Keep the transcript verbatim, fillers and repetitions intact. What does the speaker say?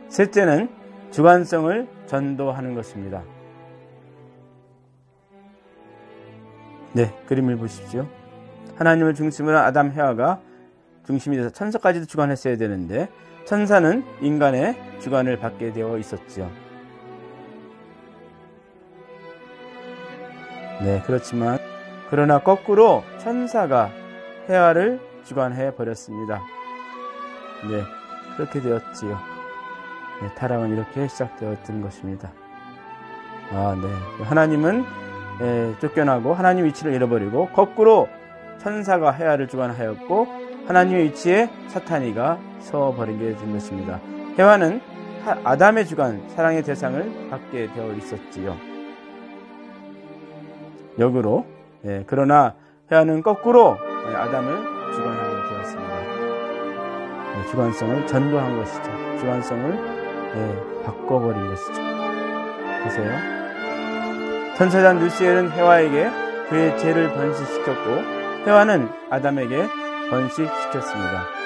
셋째는 주관성을 전도하는 것입니다. 네, 그림을 보십시오. 하나님을 중심으로 아담, 해와가 중심이 돼서 천사까지도 주관했어야 되는데 천사는 인간의 주관을 받게 되어 있었죠. 네, 그렇지만 그러나 거꾸로 천사가 해와를 주관해 버렸습니다. 네, 그렇게 되었지요. 네, 타락은 이렇게 시작되었던 것입니다. 아, 네. 하나님은 예, 쫓겨나고 하나님 위치를 잃어버리고 거꾸로 천사가 해와를 주관하였고 하나님의 위치에 사탄이가 서버리게 된 것입니다. 해와는 아담의 주관, 사랑의 대상을 받게 되어 있었지요. 역으로 예, 그러나 해와는 거꾸로 아담을 주관하게 되었습니다. 예, 주관성을 전도한 것이죠. 주관성을 예, 바꿔버린 것이죠. 보세요. 천사장 루시엘은 해와에게 그의 죄를 번식시켰고 해와는 아담에게 번식시켰습니다.